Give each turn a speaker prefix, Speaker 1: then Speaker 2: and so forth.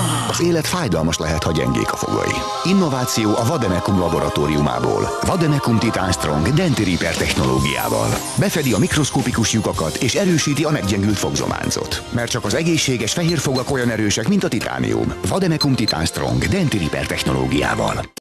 Speaker 1: Az élet fájdalmas lehet, ha gyengék a fogai. Innováció a Vademecum laboratóriumából. Vademecum Titan Strong Denti Repair technológiával. Befedi a mikroszkopikus lyukakat és erősíti a meggyengült fogzománcot. Mert csak az egészséges fehér fogak olyan erősek, mint a titánium. Vademecum Titan Strong Denti Repair technológiával.